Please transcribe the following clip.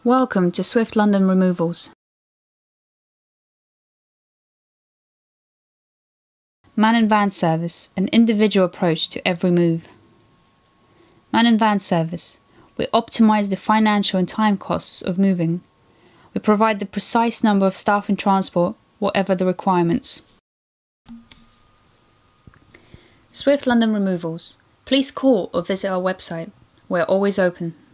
Welcome to Swift London Removals. Man and Van Service, an individual approach to every move. Man and Van Service. We optimise the financial and time costs of moving. We provide the precise number of staff and transport, whatever the requirements. Swift London Removals. Please call or visit our website. We're always open.